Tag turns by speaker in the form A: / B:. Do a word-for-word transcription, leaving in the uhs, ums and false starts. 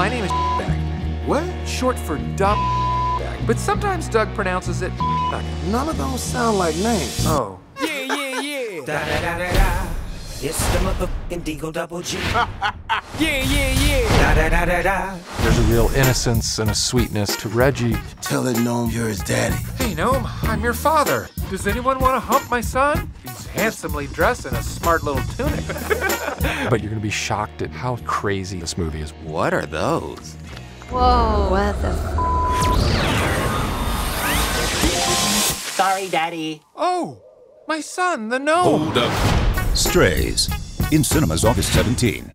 A: My name is Bag.
B: What?
A: Short for Doug Bag. But sometimes Doug pronounces it Bag.
B: None of those sound like names.
A: Oh.
C: Yeah, yeah, yeah. Da da da da da. It's the motherfucking Deagle Double G. Yeah, yeah, yeah. Da da da da da.
A: There's a real innocence and a sweetness to Reggie.
B: Tell it, Gnome, you're his daddy.
A: Hey, Gnome, I'm your father. Does anyone want to hump my son? He's handsomely dressed in a smart little tunic. But you're gonna be shocked at how crazy this movie is.
D: What are those?
E: Whoa, what the f-
C: Sorry, Daddy.
A: Oh, my son, the gnome.
D: Hold up.
F: Strays, in cinemas August seventeenth.